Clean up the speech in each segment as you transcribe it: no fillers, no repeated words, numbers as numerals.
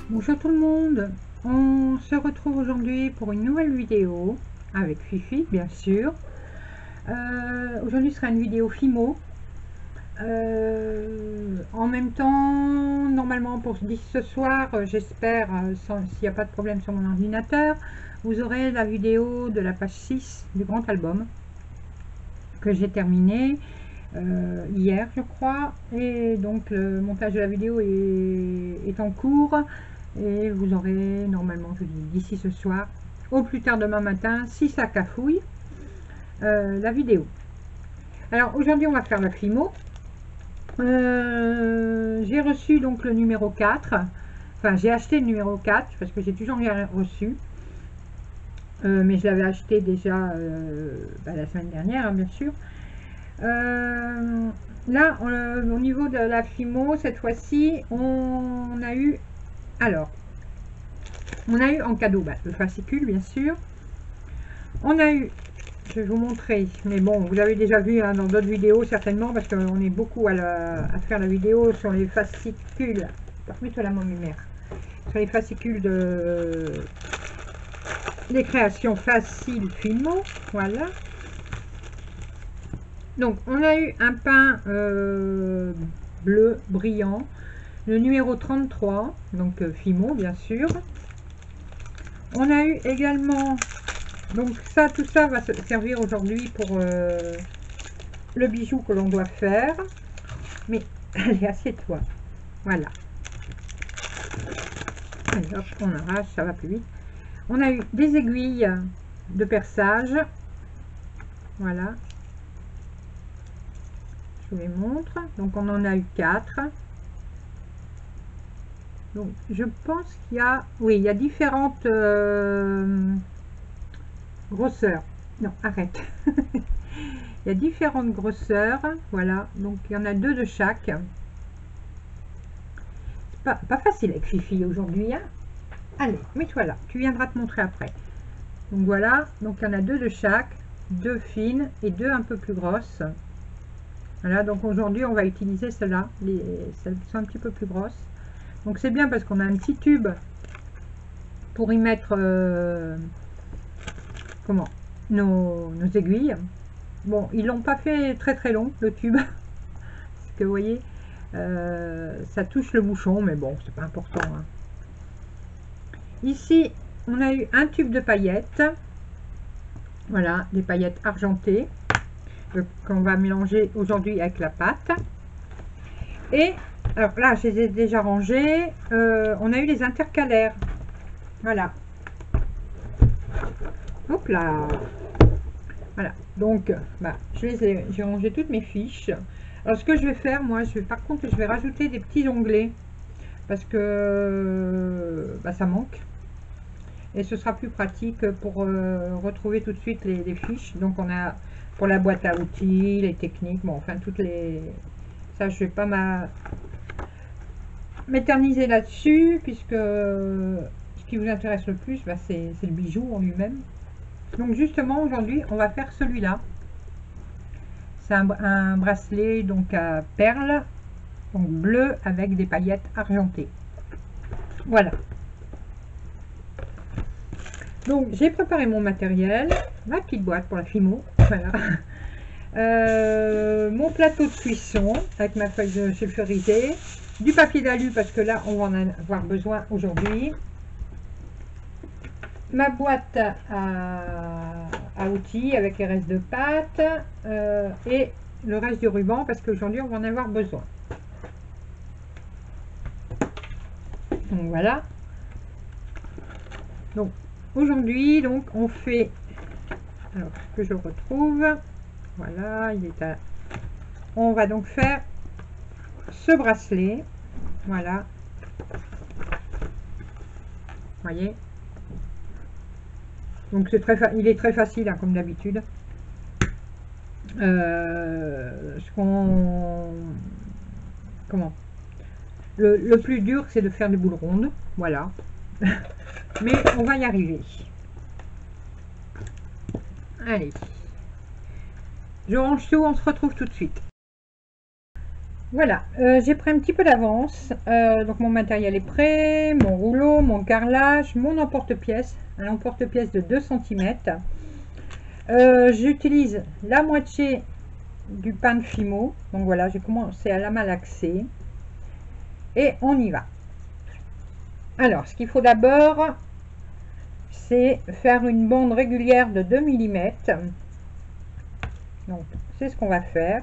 Bonjour tout le monde, on se retrouve aujourd'hui pour une nouvelle vidéo avec Fifi bien sûr. Aujourd'hui sera une vidéo Fimo. En même temps, normalement pour ce soir, j'espère, s'il n'y a pas de problème sur mon ordinateur, vous aurez la vidéo de la page 6 du grand album que j'ai terminé hier je crois, et donc le montage de la vidéo est en cours. Et vous aurez normalement, je dis, d'ici ce soir, au plus tard demain matin, si ça cafouille, la vidéo. Alors aujourd'hui on va faire la Fimo. J'ai reçu donc le numéro 4. Enfin j'ai acheté le numéro 4 parce que j'ai toujours rien reçu. Mais je l'avais acheté déjà la semaine dernière, hein, bien sûr. Là, au niveau de la Fimo, cette fois-ci, on a eu... Alors, on a eu en cadeau le fascicule, bien sûr. On a eu, je vais vous montrer, mais bon, vous avez déjà vu hein, dans d'autres vidéos certainement, parce qu'on est beaucoup à faire la vidéo sur les fascicules. Mets-toi la main, mère. Sur les fascicules des créations faciles Fimo. Voilà. Donc, on a eu un pain bleu brillant, le numéro 33, donc Fimo, bien sûr. On a eu également, donc ça, tout ça va se servir aujourd'hui pour le bijou que l'on doit faire. Mais allez, assieds-toi. Voilà. Allez, hop, on arrache, ça va plus vite. On a eu des aiguilles de perçage. Voilà. Je vous les montre. Donc on en a eu 4. Donc je pense qu'il y a, oui, il y a différentes grosseurs. Non, arrête. Il y a différentes grosseurs. Voilà. Donc il y en a 2 de chaque. Pas facile avec Fifi aujourd'hui. Hein. Allez, mets-toi là. Tu viendras te montrer après. Donc voilà. Donc il y en a 2 de chaque. 2 fines et 2 un peu plus grosses. Voilà. Donc aujourd'hui, on va utiliser celles-là. Celles qui sont un petit peu plus grosses. Donc c'est bien parce qu'on a un petit tube pour y mettre comment nos aiguilles. Bon, ils l'ont pas fait très très long le tube. Parce que vous voyez, ça touche le bouchon, mais bon, c'est pas important. Hein. Ici, on a eu un tube de paillettes. Voilà, des paillettes argentées qu'on va mélanger aujourd'hui avec la pâte. Et alors là, je les ai déjà rangées. On a eu les intercalaires. Voilà. Hop là. Voilà. Donc, j'ai rangé toutes mes fiches. Alors, ce que je vais faire, moi, par contre, je vais rajouter des petits onglets parce que ça manque. Et ce sera plus pratique pour retrouver tout de suite les fiches. Donc, on a pour la boîte à outils, les techniques, bon, enfin, toutes les... Ça, je vais pas m'éterniser là-dessus, puisque ce qui vous intéresse le plus, c'est le bijou en lui-même. Donc, justement, aujourd'hui, on va faire celui-là. C'est un bracelet donc à perles, donc bleu avec des paillettes argentées. Voilà. Donc, j'ai préparé mon matériel, ma petite boîte pour la Fimo. Voilà. Mon plateau de cuisson avec ma feuille de sulfurisée, du papier d'alu parce que là on va en avoir besoin aujourd'hui, ma boîte à outils avec les restes de pâte et le reste du ruban parce qu'aujourd'hui on va en avoir besoin. Donc voilà. Donc aujourd'hui donc on fait, alors que je retrouve, voilà, il est à... On va donc faire ce bracelet, voilà, voyez. Donc c'est il est très facile hein, comme d'habitude. Comment le plus dur c'est de faire des boules rondes, voilà. Mais on va y arriver. Allez, je range tout, on se retrouve tout de suite. Voilà, j'ai pris un petit peu d'avance, donc mon matériel est prêt, mon rouleau, mon carrelage, mon emporte-pièce, un emporte-pièce de 2 cm. J'utilise la moitié du pain de Fimo, donc voilà, j'ai commencé à la malaxer et on y va. Alors, ce qu'il faut d'abord, c'est faire une bande régulière de 2 mm. Donc, c'est ce qu'on va faire.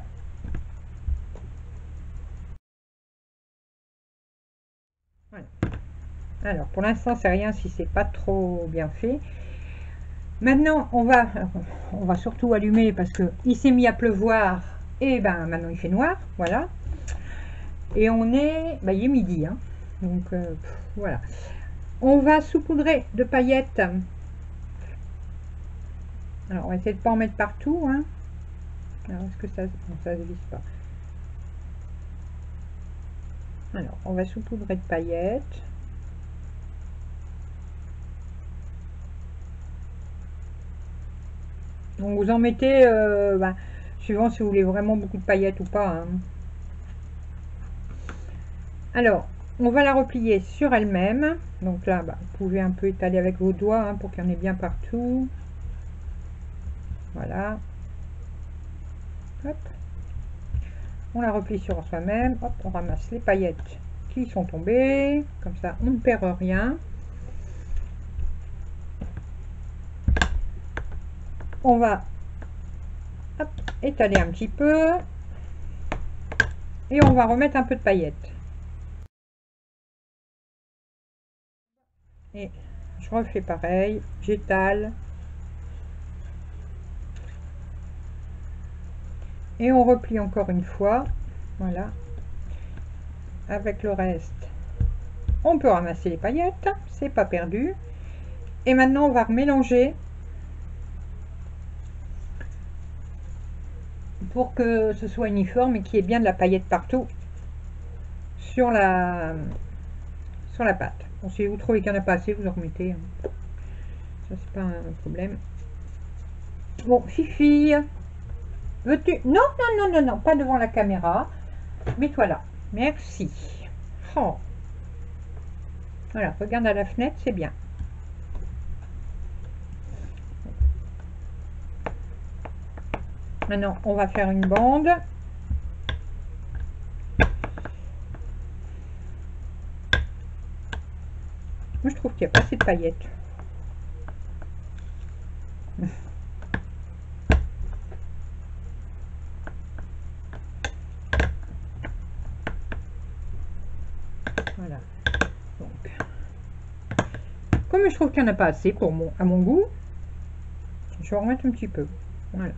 Voilà. Alors, pour l'instant, c'est rien si c'est pas trop bien fait. Maintenant, on va surtout allumer parce que il s'est mis à pleuvoir et ben maintenant il fait noir, voilà. Et on est, il est midi, hein. Donc voilà. On va saupoudrer de paillettes. Alors, on va essayer de pas en mettre partout, hein. Alors, est-ce que ça, non, ça se visse pas. Alors, on va saupoudrer de paillettes. Donc, vous en mettez, suivant si vous voulez vraiment beaucoup de paillettes ou pas, hein. Alors, on va la replier sur elle-même. Donc là, vous pouvez un peu étaler avec vos doigts, hein, pour qu'il y en ait bien partout. Voilà. Hop. On la replie sur soi-même. Hop, on ramasse les paillettes qui sont tombées. Comme ça, on ne perd rien. On va étaler un petit peu. Et on va remettre un peu de paillettes. Et je refais pareil. J'étale. Et on replie encore une fois. Voilà. Avec le reste, on peut ramasser les paillettes. C'est pas perdu. Et maintenant, on va remélanger pour que ce soit uniforme et qu'il y ait bien de la paillette partout sur la pâte. Bon, si vous trouvez qu'il n'y en a pas assez, vous en remettez, hein. Ça, c'est pas un problème. Bon, Fifi, veux-tu... Non, non, non, non, non, pas devant la caméra. Mets-toi là. Merci. Oh. Voilà, regarde à la fenêtre, c'est bien. Maintenant, on va faire une bande. Moi, je trouve qu'il n'y a pas assez de paillettes. Voilà. Donc, comme je trouve qu'il n'y en a pas assez à mon goût, je vais en remettre un petit peu. Voilà.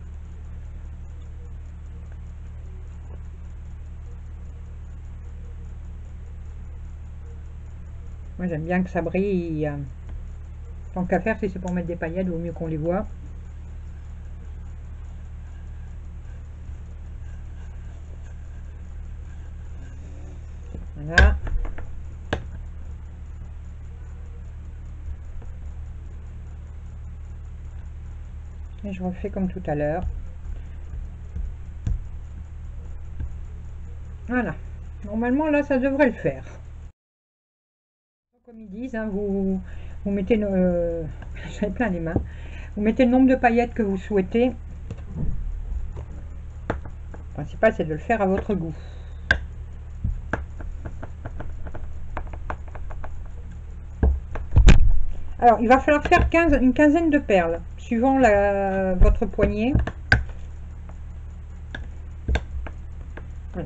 Moi, j'aime bien que ça brille. Tant qu'à faire, si c'est pour mettre des paillettes, il vaut mieux qu'on les voit. Voilà. Et je refais comme tout à l'heure. Voilà. Normalement, là, ça devrait le faire. Comme ils disent, hein, vous mettez... j'avais plein les mains. Vous mettez le nombre de paillettes que vous souhaitez. Le principal, c'est de le faire à votre goût. Alors, il va falloir faire une quinzaine de perles, suivant votre poignée. Voilà.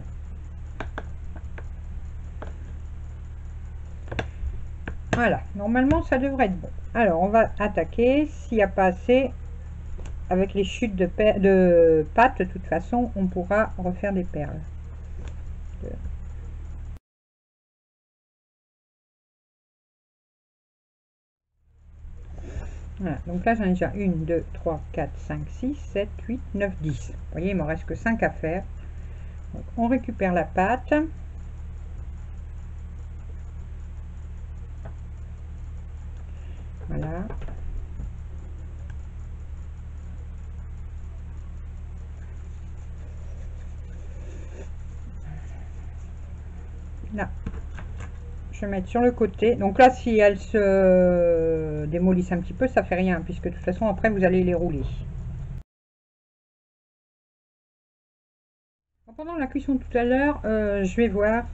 Voilà, normalement, ça devrait être bon. Alors, on va attaquer. S'il n'y a pas assez, avec les chutes de pâte, de toute façon, on pourra refaire des perles. Voilà, donc là j'en ai déjà 1, 2, 3, 4, 5, 6, 7, 8, 9, 10. Vous voyez, il me reste que 5 à faire. Donc, on récupère la pâte. Voilà. Là, je vais mettre sur le côté. Donc là, si elles se démolissent un petit peu, ça fait rien, puisque de toute façon, après, vous allez les rouler. Pendant la cuisson tout à l'heure, je vais voir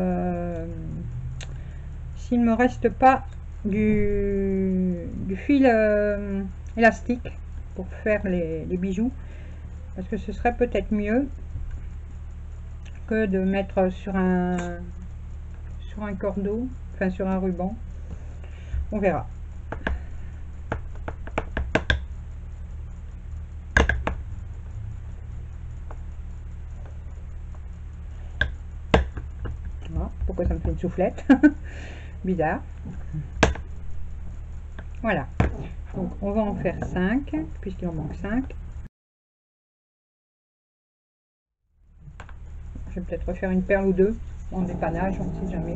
s'il me reste pas du fil élastique pour faire les bijoux, parce que ce serait peut-être mieux que de mettre sur un cordeau, enfin sur un ruban. On verra. Voilà. Pourquoi ça me fait une soufflette? Bizarre. Voilà. Donc on va en faire 5, puisqu'il en manque 5. Je vais peut-être refaire une perle ou deux en dépannage, on ne sait jamais.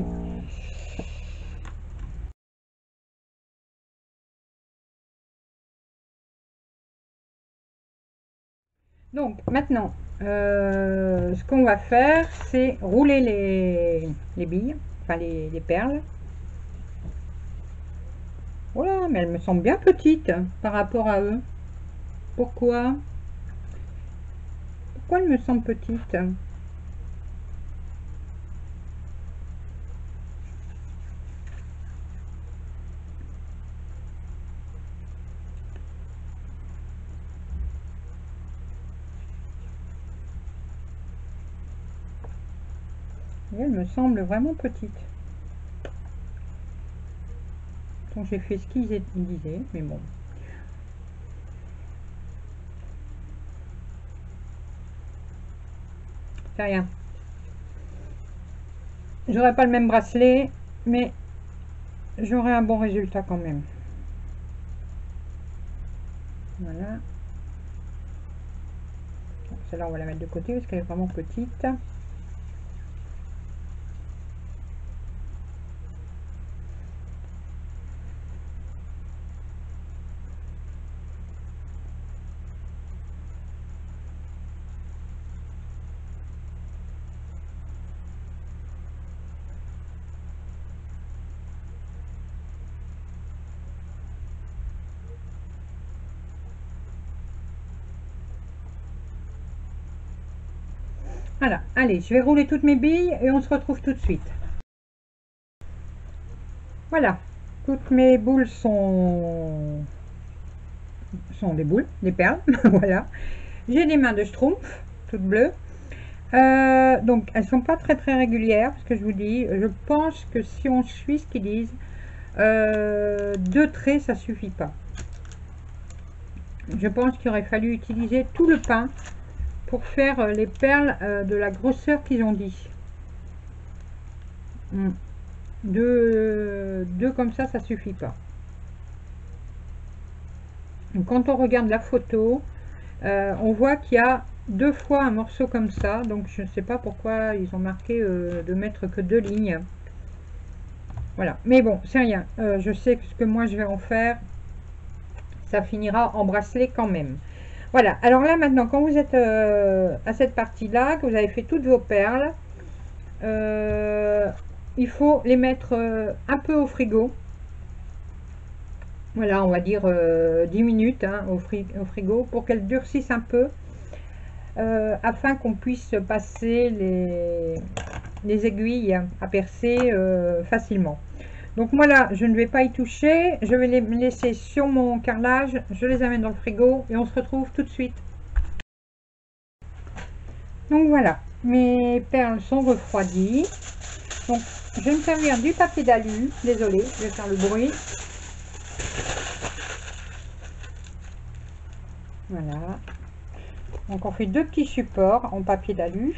Donc maintenant, ce qu'on va faire, c'est rouler les billes, enfin les perles. Voilà, mais elles me semblent bien petites par rapport à eux. Pourquoi? Pourquoi elles me semblent petites? Elles me semblent vraiment petites. Donc j'ai fait ce qu'ils disaient, mais bon. C'est rien. J'aurai pas le même bracelet, mais j'aurai un bon résultat quand même. Voilà. Celle-là, on va la mettre de côté parce qu'elle est vraiment petite. Voilà, allez, je vais rouler toutes mes billes et on se retrouve tout de suite. Voilà, toutes mes boules sont des boules, des perles, voilà. J'ai des mains de schtroumpf, toutes bleues. Donc elles sont pas très régulières, ce que je vous dis. Je pense que si on suit ce qu'ils disent, 2 traits ça suffit pas. Je pense qu'il aurait fallu utiliser tout le pain pour faire les perles de la grosseur qu'ils ont dit. Deux comme ça suffit pas. Donc, quand on regarde la photo, on voit qu'il y a 2 fois un morceau comme ça. Donc je ne sais pas pourquoi ils ont marqué de mettre que 2 lignes. Voilà, mais bon, c'est rien. Je sais que ce que moi je vais en faire, ça finira en bracelet quand même. Voilà, alors là maintenant, quand vous êtes à cette partie-là, que vous avez fait toutes vos perles, il faut les mettre un peu au frigo. Voilà, on va dire 10 minutes hein, au frigo pour qu'elles durcissent un peu, afin qu'on puisse passer les aiguilles à percer facilement. Donc moi là, je ne vais pas y toucher, je vais les laisser sur mon carrelage, je les amène dans le frigo et on se retrouve tout de suite. Donc voilà, mes perles sont refroidies. Donc je vais me servir du papier d'alu, désolé, je vais faire le bruit. Voilà. Donc on fait 2 petits supports en papier d'alu.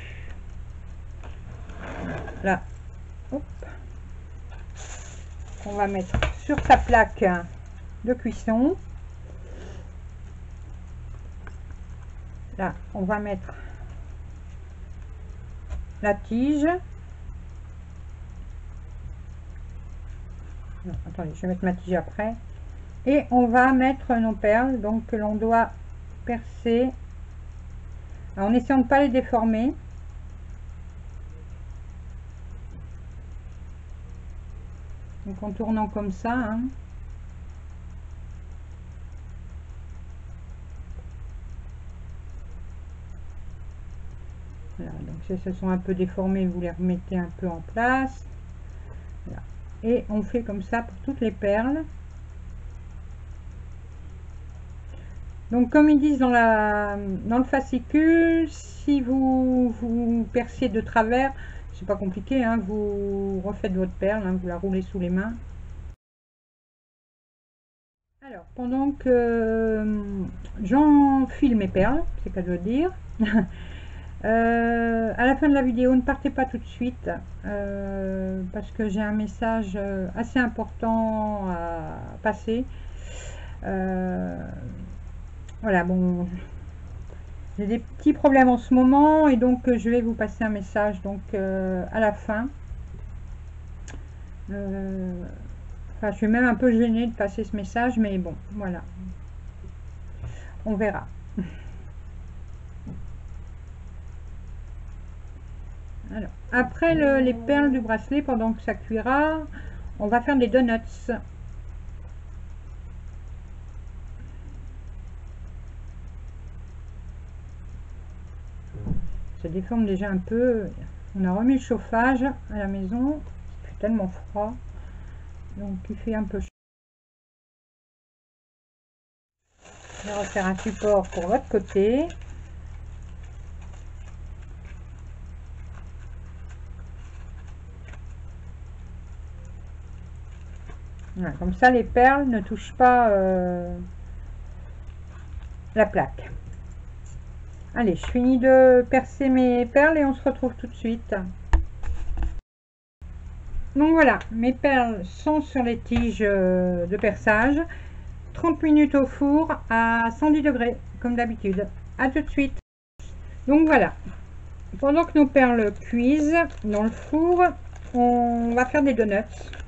Là, hop. On va mettre sur sa plaque de cuisson. Là, on va mettre la tige. Non, attendez, je vais mettre ma tige après. Et on va mettre nos perles, donc que l'on doit percer. Alors, en essayant de ne pas les déformer. Donc en tournant comme ça, hein. Voilà, donc si elles sont un peu déformées, vous les remettez un peu en place. Voilà. Et on fait comme ça pour toutes les perles. Donc comme ils disent dans le fascicule, si vous perciez de travers, c'est pas compliqué, hein, vous refaites votre perle, hein, vous la roulez sous les mains. Alors pendant que j'enfile mes perles, c'est qu'à doit dire, à la fin de la vidéo, ne partez pas tout de suite, parce que j'ai un message assez important à passer. Voilà, bon, j'ai des petits problèmes en ce moment et donc je vais vous passer un message donc à la fin. Enfin, je suis même un peu gênée de passer ce message, mais bon, voilà, on verra. Alors, après les perles du bracelet, pendant que ça cuira, on va faire des donuts. Ça déforme déjà un peu. On a remis le chauffage à la maison. Il fait tellement froid. Donc il fait un peu chaud. Je vais refaire un support pour l'autre côté. Voilà, comme ça les perles ne touchent pas la plaque. Allez, je finis de percer mes perles et on se retrouve tout de suite. Donc voilà, mes perles sont sur les tiges de perçage. 30 minutes au four à 110 degrés, comme d'habitude. À tout de suite. Donc voilà, pendant que nos perles cuisent dans le four, on va faire des donuts.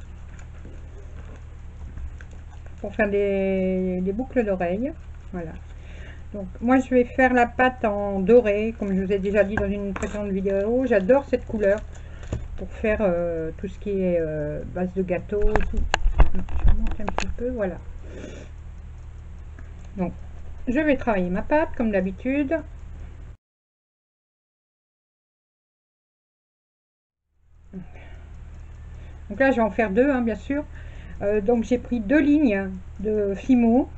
Pour faire des boucles d'oreilles. Voilà. Donc moi je vais faire la pâte en doré, comme je vous ai déjà dit dans une précédente vidéo. J'adore cette couleur pour faire tout ce qui est base de gâteau. Tout. Je remonte un petit peu, voilà. Donc je vais travailler ma pâte comme d'habitude. Donc là je vais en faire deux, hein, bien sûr. Donc j'ai pris 2 lignes de Fimo.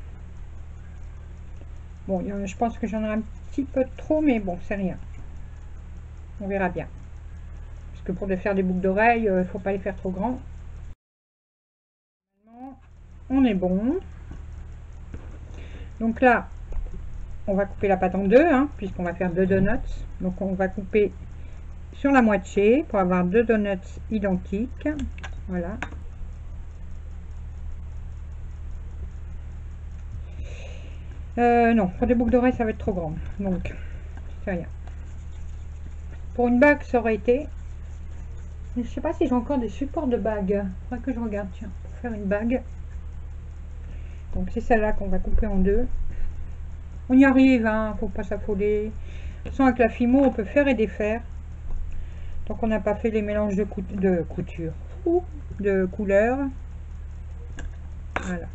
Bon, je pense que j'en ai un petit peu trop, mais bon, c'est rien. On verra bien. Parce que pour faire des boucles d'oreilles, il ne faut pas les faire trop grands. On est bon. Donc là, on va couper la pâte en deux, hein, puisqu'on va faire 2 donuts. Donc on va couper sur la moitié pour avoir 2 donuts identiques. Voilà. Non, pour des boucles d'oreilles, ça va être trop grand. Donc, c'est rien. Pour une bague, ça aurait été. Je sais pas si j'ai encore des supports de bague. Il faudrait que je regarde, tiens, pour faire une bague. Donc c'est celle-là qu'on va couper en deux. On y arrive, hein, faut pas s'affoler. De toute façon, avec la Fimo, on peut faire et défaire. Donc on n'a pas fait les mélanges de couture ou de couleurs. Voilà.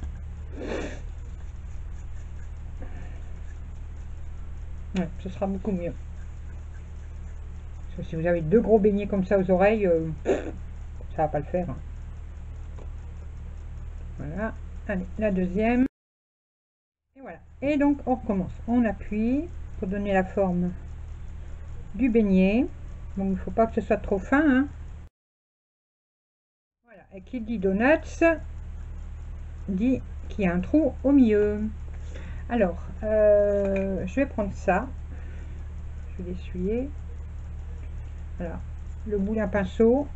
Ouais, ce sera beaucoup mieux. Parce que si vous avez 2 gros beignets comme ça aux oreilles, ça va pas le faire. Hein. Voilà. Allez, la deuxième. Et voilà. Et donc on recommence. On appuie pour donner la forme du beignet. Donc il ne faut pas que ce soit trop fin. Hein. Voilà. Et qui dit donuts dit qu'il y a un trou au milieu. Alors, je vais prendre ça. Je vais l'essuyer. Voilà. Le bout d'un pinceau.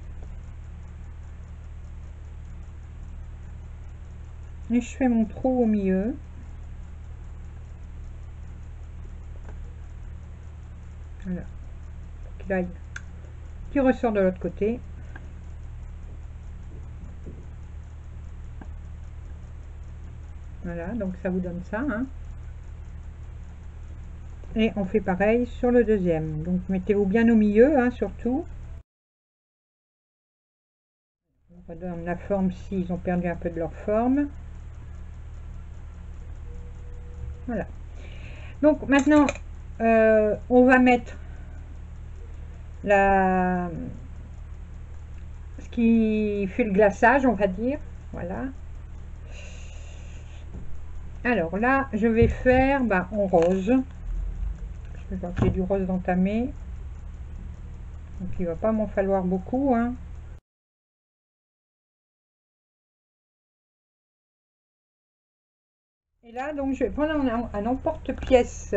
Et je fais mon trou au milieu. Voilà. Pour qu'il aille, qui ressort de l'autre côté. Voilà, donc ça vous donne ça. Hein. Et on fait pareil sur le deuxième. Donc mettez-vous bien au milieu, hein, surtout. redonne la forme s'ils ont perdu un peu de leur forme. Voilà. Donc maintenant, on va mettre ce qui fait le glaçage, on va dire. Voilà. Alors là, je vais faire en rose. Je vois que j'ai du rose entamé. Donc il va pas m'en falloir beaucoup, hein. Et là, donc je vais prendre un emporte-pièce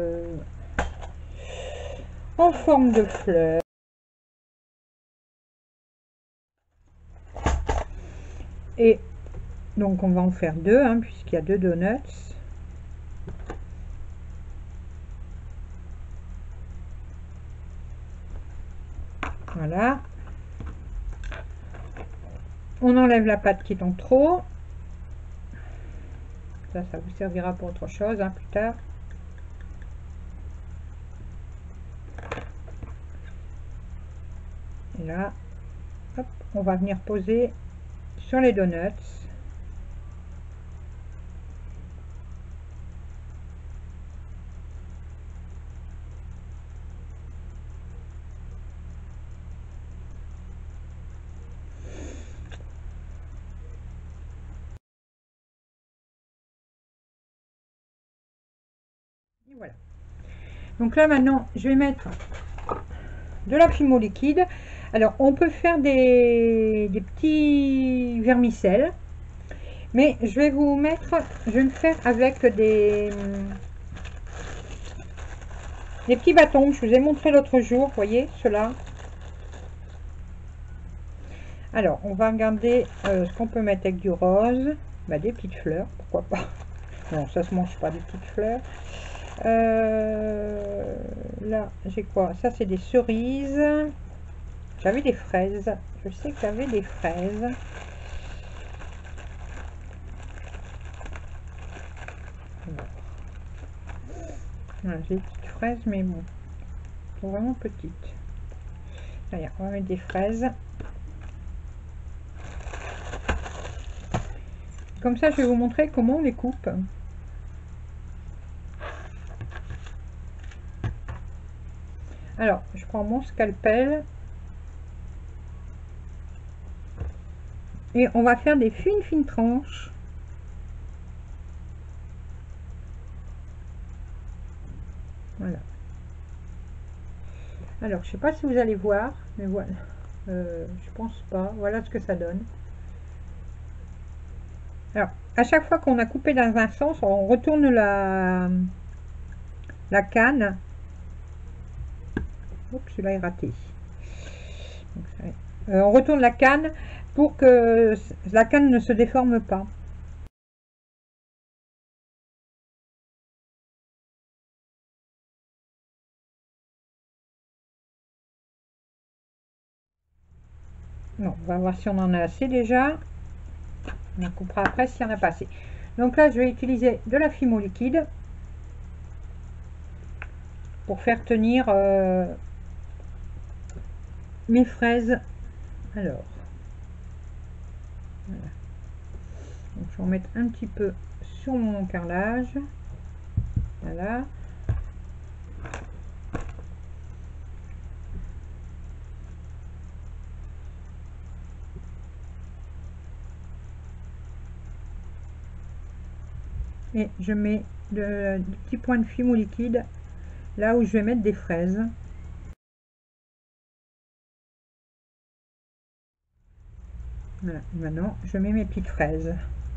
en forme de fleur. Et donc on va en faire deux, hein, puisqu'il y a deux donuts. Voilà. On enlève la pâte qui est en trop. Ça vous servira pour autre chose, hein, plus tard. Et là, hop, on va venir poser sur les donuts. Et voilà. Donc là maintenant, je vais mettre de la fimo liquide. Alors on peut faire des petits vermicelles, mais je vais le faire avec des petits bâtons que je vous ai montré l'autre jour, vous voyez, ceux-là. Alors on va regarder ce qu'on peut mettre avec du rose, des petites fleurs, pourquoi pas. Non, ça se mange pas, des petites fleurs. Là j'ai quoi? Ça c'est des cerises. J'avais des fraises, je sais que j'avais des fraises. Voilà, j'ai des petites fraises, mais bon, elles sont vraiment petites. Allez, on va mettre des fraises. Comme ça, je vais vous montrer comment on les coupe. Alors, je prends mon scalpel. Et on va faire des fines tranches. Voilà. Alors, je sais pas si vous allez voir, mais voilà. Je pense pas. Voilà ce que ça donne. Alors, à chaque fois qu'on a coupé dans un sens, on retourne la canne. Oups, celui-là est raté. Donc, on retourne la canne pour que la canne ne se déforme pas. Non, on va voir si on en a assez déjà. On coupera après s'il n'y en a pas assez. Donc là, je vais utiliser de la fimo liquide pour faire tenir mes fraises. Alors, voilà. Donc, je vais en mettre un petit peu sur mon carrelage. Voilà. Et je mets des petits points de fimo liquide là où je vais mettre des fraises. Voilà, maintenant je mets mes petites fraises.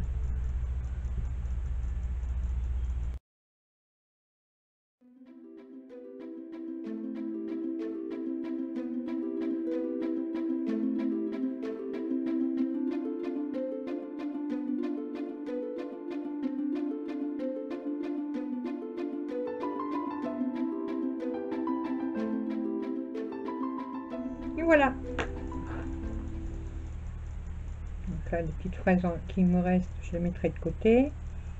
Et voilà. Donc là, les petites fraises qui me restent, je les mettrai de côté.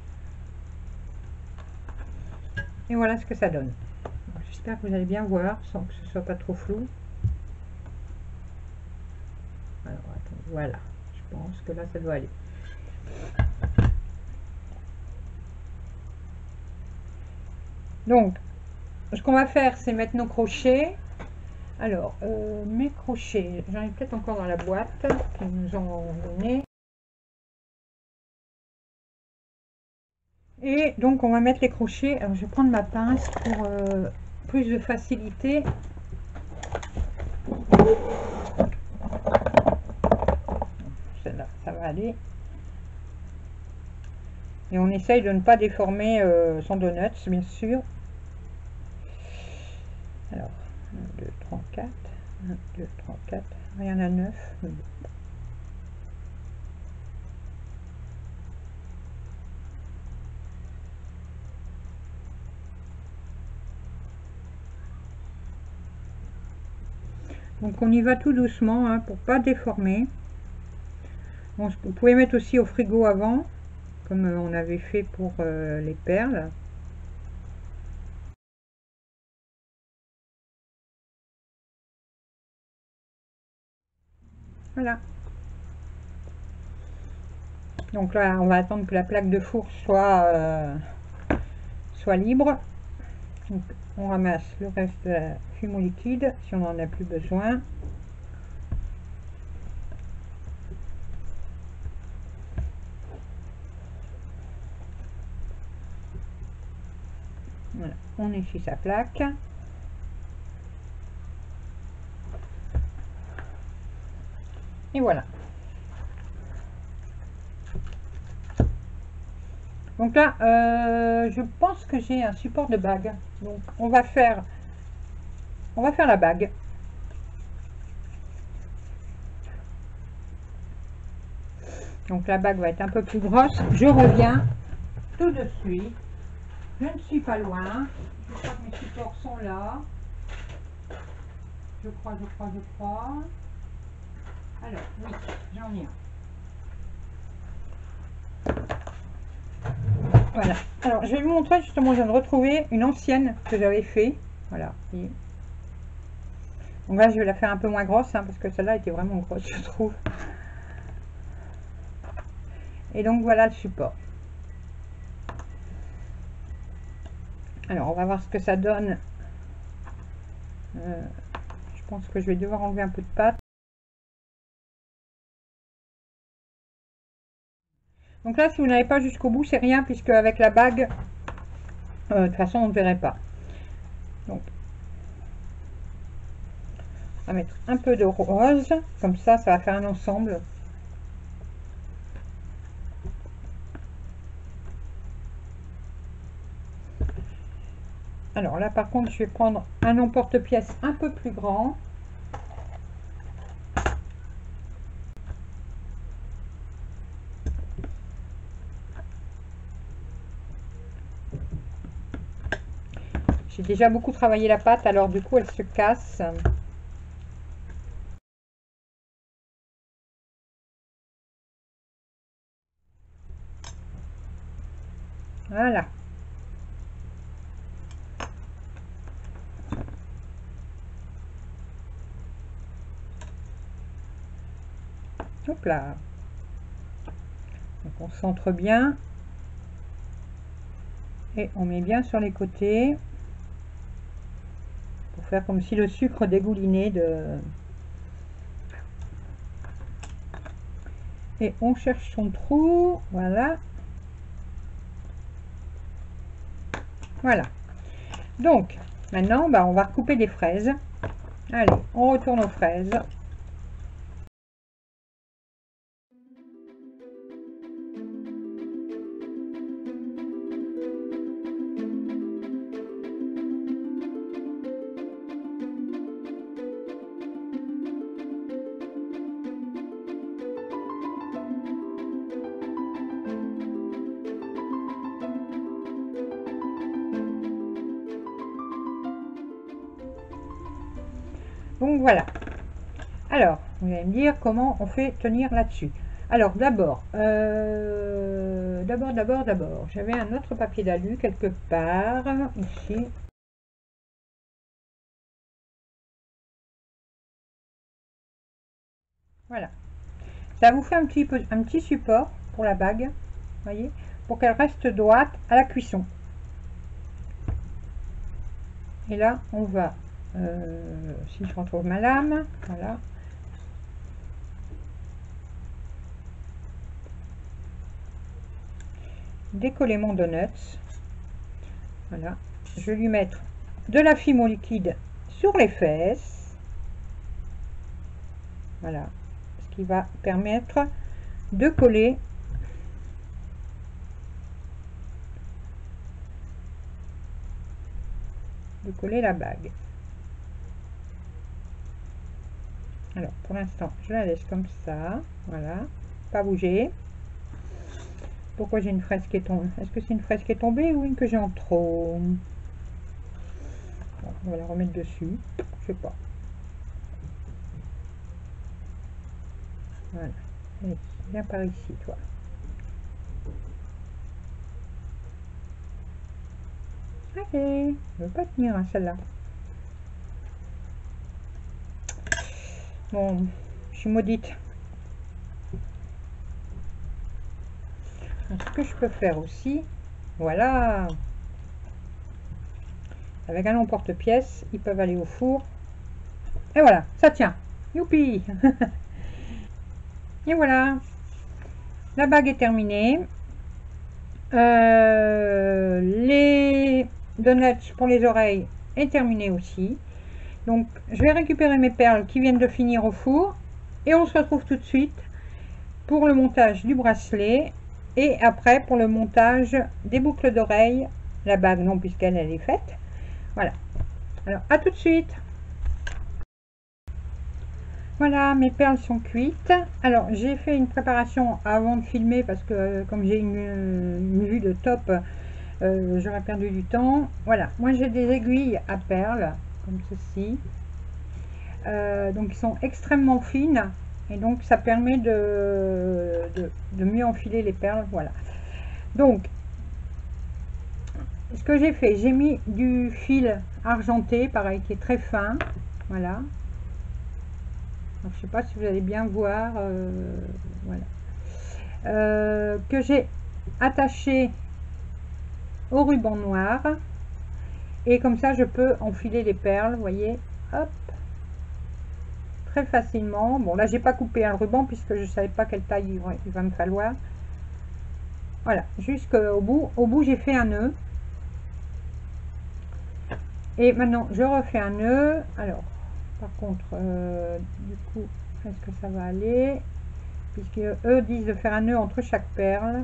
Et voilà ce que ça donne. J'espère que vous allez bien voir sans que ce soit pas trop flou. Alors, attends, voilà. pense que là ça doit aller. Donc ce qu'on va faire, c'est mettre nos crochets. Alors mes crochets, j'en ai peut-être encore dans la boîte qu'ils nous ont donné. Et donc on va mettre les crochets. Alors je vais prendre ma pince pour plus de facilité. Celle-là, ça va aller. Et on essaye de ne pas déformer son donut, bien sûr. Alors, 1, 2, 3, 4. 1, 2, 3, 4. Il y en a 9. Donc on y va tout doucement hein, pour pas déformer. Bon, vous pouvez mettre aussi au frigo avant, comme on avait fait pour les perles. Voilà. Donc là, on va attendre que la plaque de four soit libre. Donc, on ramasse le reste de la fume liquide si on n'en a plus besoin. Voilà, on essuie sa plaque. Et voilà. Donc là, je pense que j'ai un support de bague. Donc on va faire la bague. Donc la bague va être un peu plus grosse. Je reviens tout de suite. Je ne suis pas loin. Je crois que mes supports sont là. Je crois. Alors, oui, j'en ai un. Voilà. Alors, je vais vous montrer justement, je viens de retrouver une ancienne que j'avais fait. Voilà. Et donc là, je vais la faire un peu moins grosse, hein, parce que celle-là était vraiment grosse, je trouve. Et donc, voilà le support. Alors, on va voir ce que ça donne. Je pense que je vais devoir enlever un peu de pâte. Donc là, si vous n'avez pas jusqu'au bout, c'est rien, puisque avec la bague, de toute façon, on ne verrait pas. Donc, on va mettre un peu de rose, comme ça va faire un ensemble. Alors là, par contre, je vais prendre un emporte-pièce un peu plus grand. J'ai déjà beaucoup travaillé la pâte, alors du coup, elle se casse. Voilà. Hop là. Donc on centre bien. Et on met bien sur les côtés. Pour faire comme si le sucre dégoulinait de... Et on cherche son trou. Voilà. Voilà. Donc, maintenant, bah, on va recouper des fraises. Allez, on retourne aux fraises. Donc voilà. Alors, vous allez me dire comment on fait tenir là-dessus. Alors d'abord, j'avais un autre papier d'alu quelque part, ici. Voilà. Ça vous fait un petit support pour la bague, voyez, pour qu'elle reste droite à la cuisson. Et là, on va, si je retrouve ma lame, voilà. Décoller mon donut. Voilà. Je vais lui mettre de la fimo liquide sur les fesses. Voilà. Ce qui va permettre de coller la bague. Alors pour l'instant je la laisse comme ça, voilà, pas bouger. Pourquoi j'ai une fraise qui est tombée? Est-ce que c'est une fraise qui est tombée ou une que j'ai en trop? Bon, on va la remettre dessus, je sais pas. Voilà, allez, viens par ici toi. Allez, je ne veux pas tenir hein, celle-là. Bon, je suis maudite. Ce que je peux faire aussi, voilà, avec un long porte-pièce, ils peuvent aller au four. Et voilà, ça tient. Youpi. Et voilà, la bague est terminée. Les donuts pour les oreilles est terminé aussi. Donc je vais récupérer mes perles qui viennent de finir au four et on se retrouve tout de suite pour le montage du bracelet et après pour le montage des boucles d'oreilles. La bague non, puisqu'elle est faite. Voilà, alors à tout de suite. Voilà, mes perles sont cuites. Alors j'ai fait une préparation avant de filmer parce que comme j'ai une vue de top, j'aurais perdu du temps. Voilà, moi j'ai des aiguilles à perles comme ceci, donc ils sont extrêmement fines et donc ça permet de mieux enfiler les perles. Voilà, donc ce que j'ai fait, j'ai mis du fil argenté pareil qui est très fin. Voilà, donc, je sais pas si vous allez bien voir, voilà, que j'ai attaché au ruban noir et comme ça je peux enfiler les perles, vous voyez, hop, très facilement. Bon là j'ai pas coupé un ruban puisque je savais pas quelle taille il va me falloir. Voilà, jusqu'au bout. Au bout j'ai fait un nœud et maintenant je refais un nœud. Alors par contre du coup est-ce que ça va aller, puisque eux disent de faire un nœud entre chaque perle.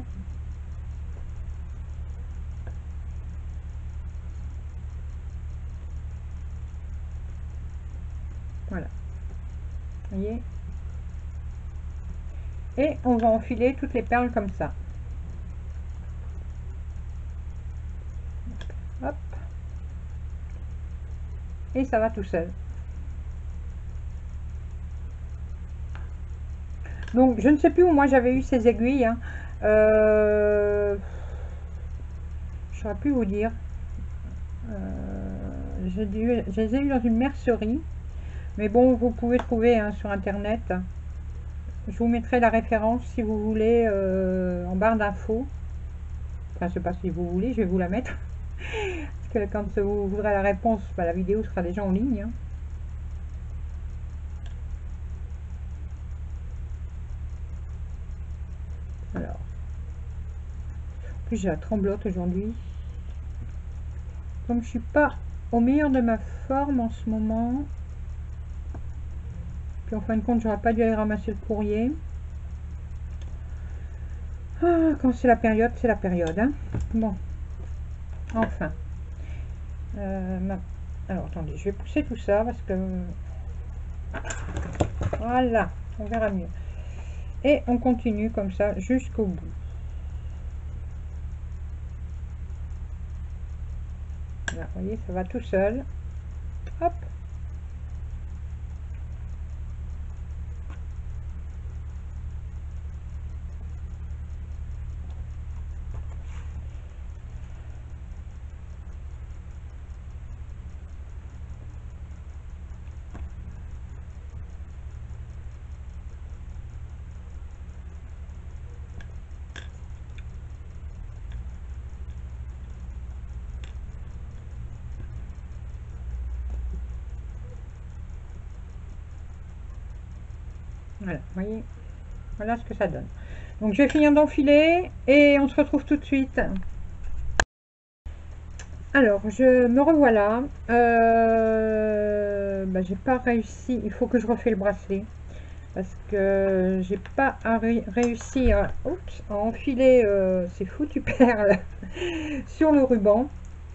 Voilà, vous voyez, et on va enfiler toutes les perles comme ça. Hop, et ça va tout seul. Donc je ne sais plus où moi j'avais eu ces aiguilles, hein. Je ne saurais plus vous dire. Je les ai eu dans une mercerie, mais bon, vous pouvez trouver hein, sur internet. Je vous mettrai la référence si vous voulez en barre d'infos. Enfin, je sais pas si vous voulez, je vais vous la mettre. Parce que quand vous voudrez la réponse, bah, la vidéo sera déjà en ligne. Hein. Alors, en plus j'ai la tremblote aujourd'hui. Comme je suis pas au meilleur de ma forme en ce moment. Puis en fin de compte, j'aurais pas dû aller ramasser le courrier. Ah, quand c'est la période, c'est la période. Hein. Bon, enfin. Alors attendez, je vais pousser tout ça parce que voilà, on verra mieux. Et on continue comme ça jusqu'au bout. Là, vous voyez, ça va tout seul. Hop. Voilà, vous voyez, voilà ce que ça donne. Donc je vais finir d'enfiler et on se retrouve tout de suite. Alors, je me revoilà. J'ai pas réussi. Il faut que je refais le bracelet parce que j'ai pas réussi à enfiler ces foutues perles sur le ruban.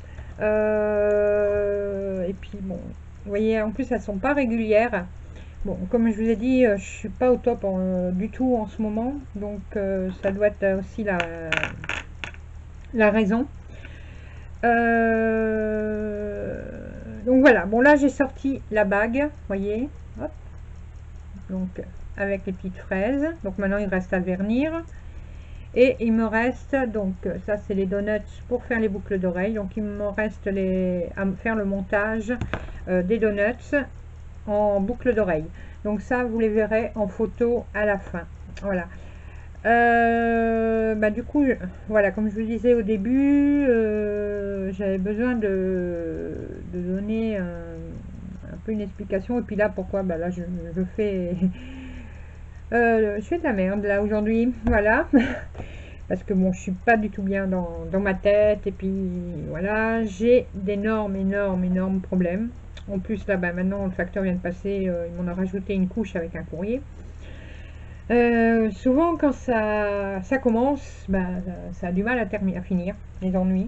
Et puis bon, vous voyez, en plus elles sont pas régulières. Bon, comme je vous ai dit, je suis pas au top du tout en ce moment, donc ça doit être aussi la raison. Donc voilà, bon là j'ai sorti la bague, voyez, hop, donc avec les petites fraises. Donc maintenant il reste à vernir. Et il me reste, donc ça c'est les donuts pour faire les boucles d'oreilles. Donc il me reste à faire le montage des donuts en boucles d'oreilles. Donc ça vous les verrez en photo à la fin. Voilà. Du coup, voilà, comme je vous disais au début, j'avais besoin de donner un peu une explication. Et puis là, pourquoi là je fais je fais de la merde là aujourd'hui, voilà. Parce que bon, je suis pas du tout bien dans ma tête. Et puis voilà, j'ai d'énormes problèmes. En plus là, maintenant le facteur vient de passer, il m'en a rajouté une couche avec un courrier. Souvent quand ça commence, ça a du mal à finir, les ennuis.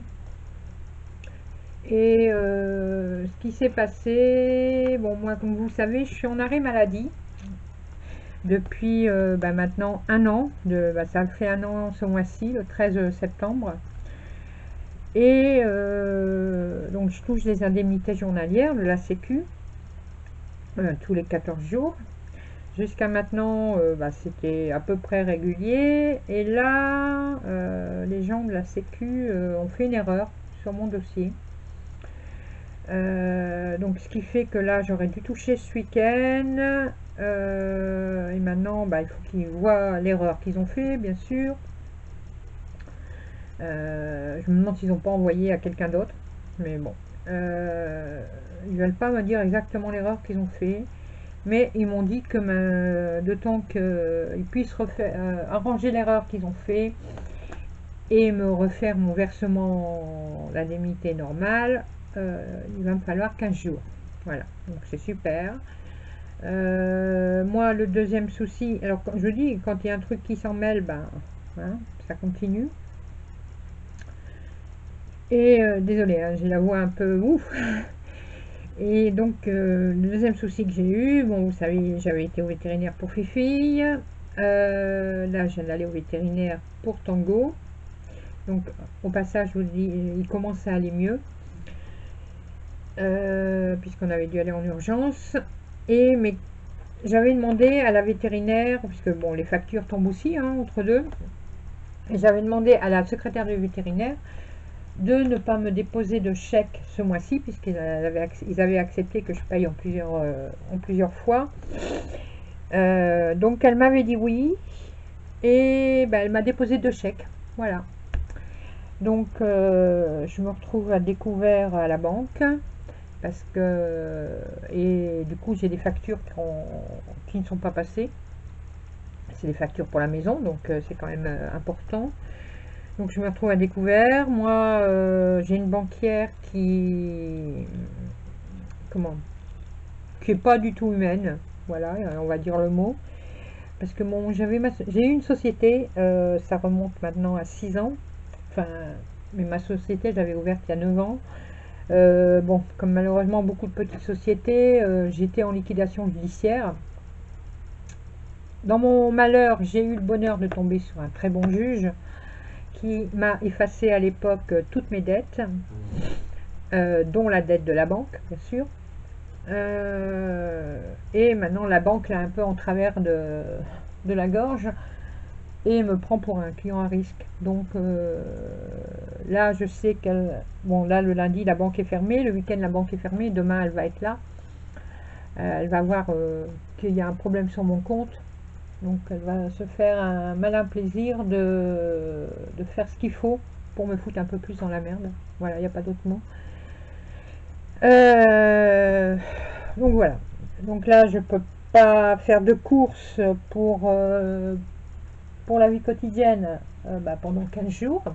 Et ce qui s'est passé, bon moi comme vous le savez, je suis en arrêt maladie depuis maintenant un an, ça fait un an ce mois-ci, le 13 septembre. Et donc je touche des indemnités journalières de la Sécu tous les 14 jours. Jusqu'à maintenant, c'était à peu près régulier. Et là, les gens de la Sécu ont fait une erreur sur mon dossier. Donc ce qui fait que là, j'aurais dû toucher ce week-end. Et maintenant, il faut qu'ils voient l'erreur qu'ils ont fait, bien sûr. Je me demande s'ils n'ont pas envoyé à quelqu'un d'autre. Mais bon. Ils veulent pas me dire exactement l'erreur qu'ils ont fait. Mais ils m'ont dit que de temps qu'ils puissent arranger l'erreur qu'ils ont fait et me refaire mon versement d'indemnité normale, il va me falloir 15 jours. Voilà, donc c'est super. Moi, le deuxième souci, alors quand je dis, quand il y a un truc qui s'en mêle, ça continue. Et désolé, hein, j'ai la voix un peu ouf. Et donc, le deuxième souci que j'ai eu, bon, vous savez, j'avais été au vétérinaire pour Fifi. Là, je viens d'aller au vétérinaire pour Tango. Donc, au passage, je vous dis, il commence à aller mieux. Puisqu'on avait dû aller en urgence. Mais j'avais demandé à la vétérinaire, puisque bon, les factures tombent aussi, entre deux. Et j'avais demandé à la secrétaire du vétérinaire de ne pas me déposer de chèque ce mois-ci, puisqu'ils avaient accepté que je paye en plusieurs fois. Donc elle m'avait dit oui, et elle m'a déposé 2 chèques. Voilà. Donc je me retrouve à découvert à la banque, parce que et du coup j'ai des factures qui ne sont pas passées. C'est des factures pour la maison, donc c'est quand même important. Donc je me retrouve à découvert. Moi, j'ai une banquière qui est pas du tout humaine. Voilà, on va dire le mot. Parce que j'ai eu une société, ça remonte maintenant à 6 ans. Enfin, mais ma société, je l'avais ouverte il y a 9 ans. Bon, comme malheureusement beaucoup de petites sociétés, j'étais en liquidation judiciaire. Dans mon malheur, j'ai eu le bonheur de tomber sur un très bon juge qui m'a effacé à l'époque toutes mes dettes, dont la dette de la banque, bien sûr. Et maintenant, la banque l'a un peu en travers de la gorge et me prend pour un client à risque. Donc là, je sais bon, là, le lundi, la banque est fermée. Le week-end, la banque est fermée. Demain, elle va être là. Elle va voir qu'il y a un problème sur mon compte. Donc elle va se faire un malin plaisir de faire ce qu'il faut pour me foutre un peu plus dans la merde. Voilà, il n'y a pas d'autre mot. Donc voilà. Donc là, je peux pas faire de courses pour la vie quotidienne pendant 15 jours.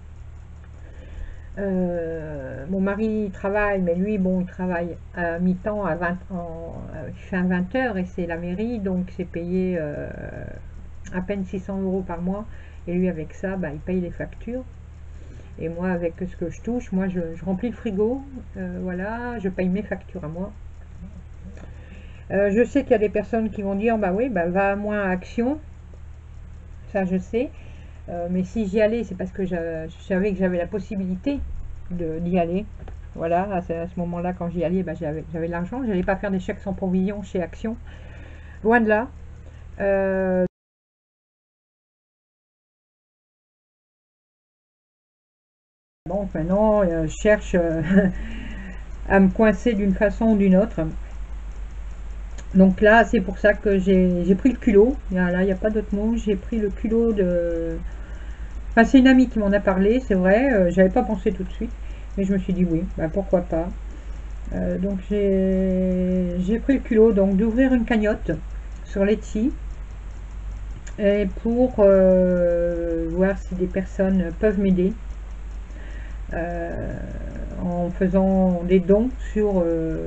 Mon mari travaille, mais lui, bon, il travaille à mi-temps, il fait à 20 heures et c'est la mairie, donc c'est payé à peine 600 € par mois. Et lui, avec ça, il paye les factures. Et moi, avec ce que je touche, moi, je remplis le frigo, voilà, je paye mes factures à moi. Je sais qu'il y a des personnes qui vont dire, bah oui, va moins à Action, ça je sais. Mais si j'y allais, c'est parce que je savais que j'avais la possibilité d'y aller. Voilà, à ce moment-là, quand j'y allais, j'avais de l'argent. Je n'allais pas faire des chèques sans provision chez Action. Loin de là. Bon, maintenant, je cherche à me coincer d'une façon ou d'une autre. Donc là, c'est pour ça que j'ai pris le culot. Là, il n'y a pas d'autre mot. J'ai pris le culot de... Enfin, c'est une amie qui m'en a parlé, c'est vrai. J'avais pas pensé tout de suite. Mais je me suis dit oui, pourquoi pas. Donc j'ai pris le culot d'ouvrir une cagnotte sur Etsy. Et pour voir si des personnes peuvent m'aider. En faisant des dons sur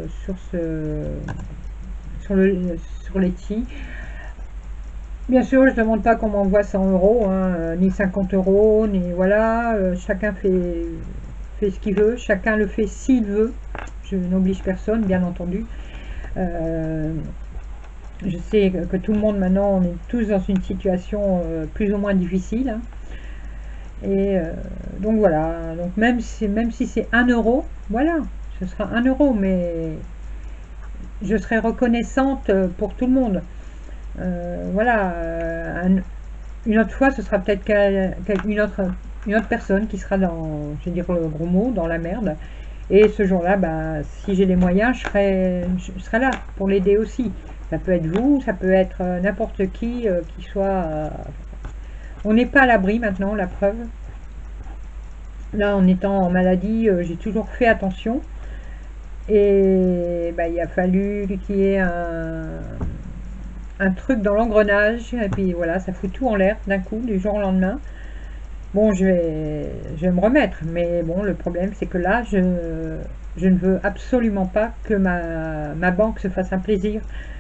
Etsy. Bien sûr, je ne demande pas qu'on m'envoie 100 €, hein, ni 50 €, ni voilà. Chacun fait ce qu'il veut, chacun le fait s'il veut. Je n'oblige personne, bien entendu. Je sais que tout le monde maintenant, on est tous dans une situation plus ou moins difficile. Hein. Et donc voilà, donc même si c'est 1 €, voilà, ce sera 1 €, mais je serai reconnaissante pour tout le monde. Voilà, une autre fois, ce sera peut-être une autre personne qui sera dans, je vais dire le gros mot, dans la merde. Et ce jour-là, si j'ai les moyens, je serai là pour l'aider aussi. Ça peut être vous, ça peut être n'importe qui soit... on n'est pas à l'abri maintenant, la preuve. Là, en étant en maladie, j'ai toujours fait attention. Et il a fallu qu'il y ait un truc dans l'engrenage. Et puis voilà, ça fout tout en l'air d'un coup, du jour au lendemain. Bon, je vais me remettre. Mais bon, le problème, c'est que là, je ne veux absolument pas que ma banque se fasse un plaisir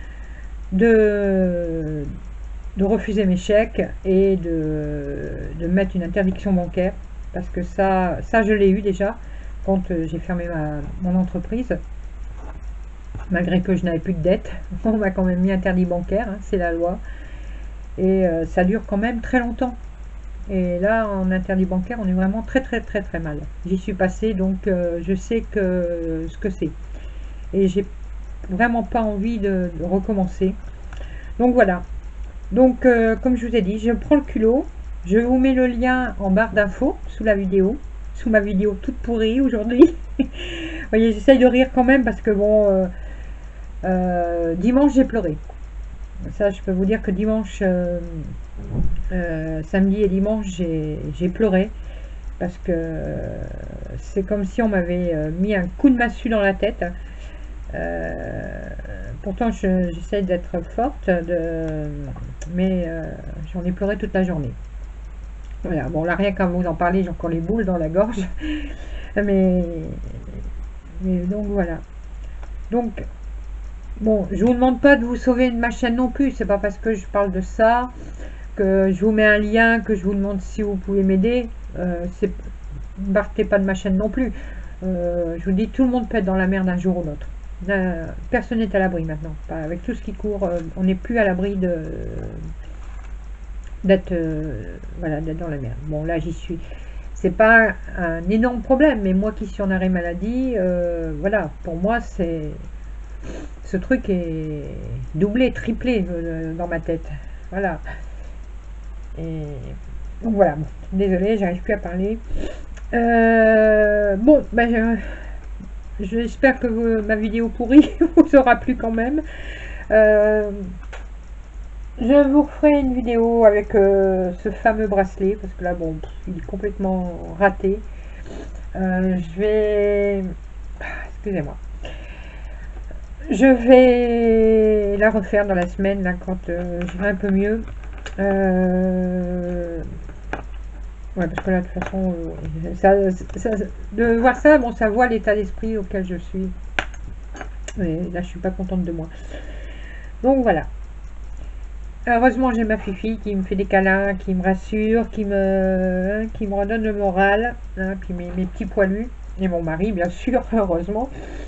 de refuser mes chèques et de mettre une interdiction bancaire, parce que ça je l'ai eu déjà quand j'ai fermé mon entreprise, malgré que je n'avais plus de dette. On m'a quand même mis interdit bancaire, hein, c'est la loi, et ça dure quand même très longtemps. Et là, en interdit bancaire, on est vraiment très très très très mal. J'y suis passée, donc je sais ce que c'est, et j'ai vraiment pas envie de recommencer. Donc voilà. Donc comme je vous ai dit, je prends le culot. Je vous mets le lien en barre d'infos sous la vidéo, sous ma vidéo toute pourrie aujourd'hui. Vous voyez, j'essaye de rire quand même parce que bon, dimanche j'ai pleuré. Ça, je peux vous dire que dimanche, samedi et dimanche, j'ai pleuré parce que c'est comme si on m'avait mis un coup de massue dans la tête. Pourtant j'essaie d'être forte, mais j'en ai pleuré toute la journée. Voilà, bon là rien qu'à vous en parler, j'ai encore les boules dans la gorge. mais donc voilà. Donc bon, je vous demande pas de vous sauver de ma chaîne non plus, c'est pas parce que je parle de ça que je vous mets un lien, que je vous demande si vous pouvez m'aider. Ne partez pas de ma chaîne non plus. Je vous dis, tout le monde peut être dans la merde un jour ou l'autre. Personne n'est à l'abri maintenant. Avec tout ce qui court, on n'est plus à l'abri d'être voilà, d'être dans la merde. Bon, là, j'y suis. C'est pas un énorme problème, mais moi qui suis en arrêt maladie, voilà, pour moi, ce truc est doublé, triplé dans ma tête. Voilà. Et donc voilà, bon, désolée, j'arrive plus à parler. Bon, j'espère que ma vidéo pourrie vous aura plu quand même. Je vous referai une vidéo avec ce fameux bracelet, parce que là, bon, il est complètement raté. Je vais... Excusez-moi. Je vais vais la refaire dans la semaine, là, quand je vais un peu mieux. Ouais, parce que là, de toute façon, de voir ça, bon, ça voit l'état d'esprit auquel je suis. Mais là, je suis pas contente de moi. Donc, voilà. Heureusement, j'ai ma Fifi qui me fait des câlins, qui me rassure, qui me redonne le moral. Hein, puis mes petits poilus. Et mon mari, bien sûr, heureusement.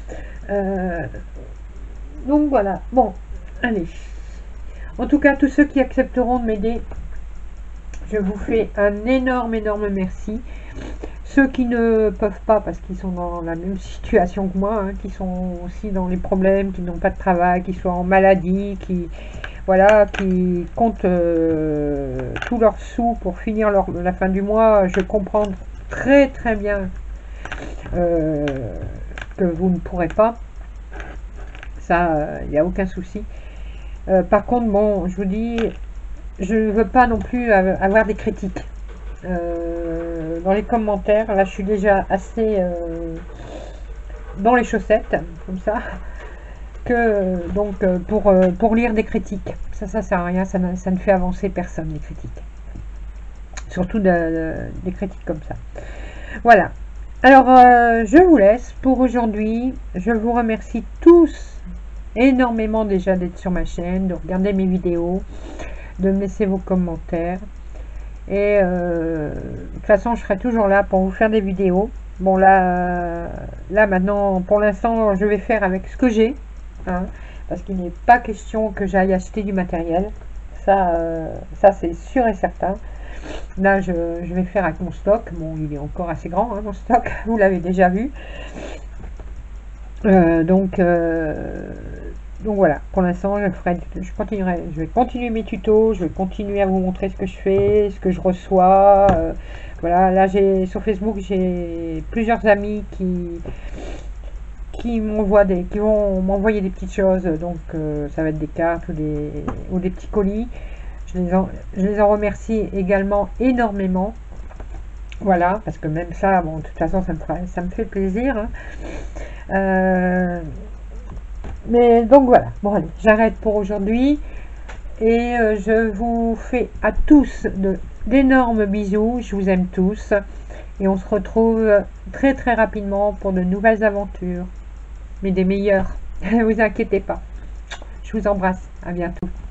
Donc, voilà. Bon, allez. En tout cas, tous ceux qui accepteront de m'aider, je vous fais un énorme merci. Ceux qui ne peuvent pas, parce qu'ils sont dans la même situation que moi, hein, qui sont aussi dans les problèmes, qui n'ont pas de travail, qui sont en maladie, qui comptent tous leurs sous pour finir la fin du mois, je comprends très bien que vous ne pourrez pas. Ça, il n'y a aucun souci. Par contre, bon, je vous dis, je ne veux pas non plus avoir des critiques dans les commentaires. Là, je suis déjà assez dans les chaussettes, comme ça, que donc pour lire des critiques. Ça sert à rien, ça ne fait avancer personne, les critiques. Surtout des critiques comme ça. Voilà. Alors, je vous laisse pour aujourd'hui. Je vous remercie tous énormément déjà d'être sur ma chaîne, de regarder mes vidéos, de me laisser vos commentaires. Et de toute façon, je serai toujours là pour vous faire des vidéos. Bon, là maintenant, pour l'instant, je vais faire avec ce que j'ai. Hein, parce qu'il n'est pas question que j'aille acheter du matériel. Ça c'est sûr et certain. Là, je vais faire avec mon stock. Bon, il est encore assez grand, hein, mon stock. Vous l'avez déjà vu. Donc voilà, pour l'instant, je vais continuer mes tutos, je vais continuer à vous montrer ce que je fais, ce que je reçois. Voilà, là, sur Facebook, j'ai plusieurs amis qui vont m'envoyer des petites choses. Donc, ça va être des cartes ou des petits colis. Je les en remercie également énormément. Voilà, parce que même ça, bon, de toute façon, ça me fait plaisir. Hein. Mais donc voilà, bon allez, j'arrête pour aujourd'hui. Et je vous fais à tous d'énormes bisous. Je vous aime tous. Et on se retrouve très rapidement pour de nouvelles aventures. Mais des meilleures. Ne vous inquiétez pas. Je vous embrasse. À bientôt.